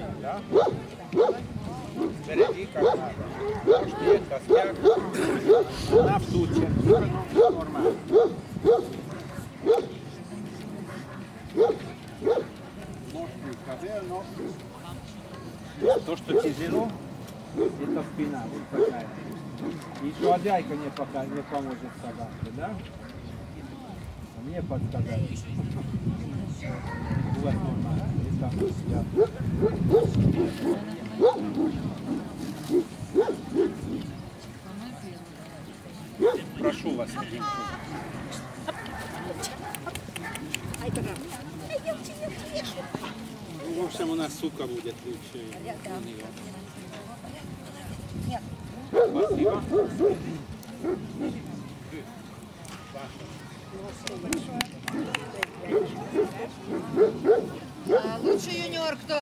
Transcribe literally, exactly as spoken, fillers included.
да? Впереди как надо. Может, костяк. Она в ту сторону нормально. Ножки вверх, но то, что тяжело, это спина вот такая. И хозяйка не, пока, не поможет собаке, да? Мне подсказали. У вас нормально. Прошу вас. Ну, в общем, у нас сука будет лучше. Спасибо. Лучший юниор кто?